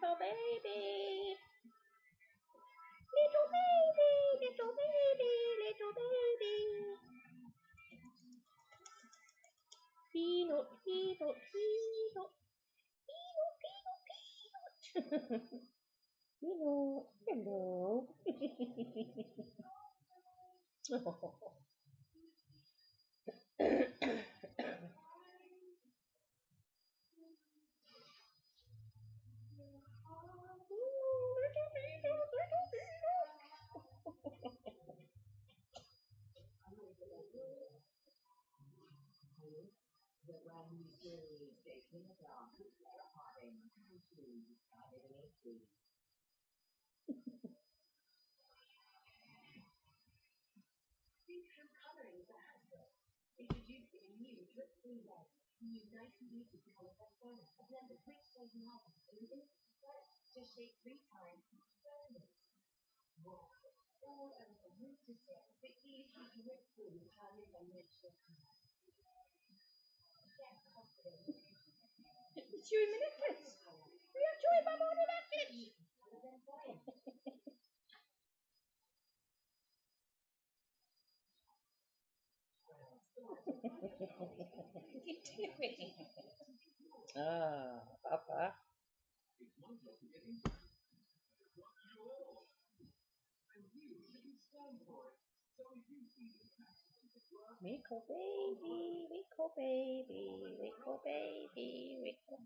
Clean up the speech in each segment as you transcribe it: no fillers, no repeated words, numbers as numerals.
little baby. Little baby, little baby, little baby. Peanut, peanut, peanut. Peanut, peanut, peanut. Peanut, hello. It's you in the necklace. We have joy bum on the necklace. Ah, Papa. Wickle baby, wickle baby, wickle baby, wickle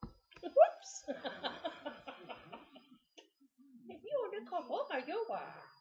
Whoops! If you want to come over, you are.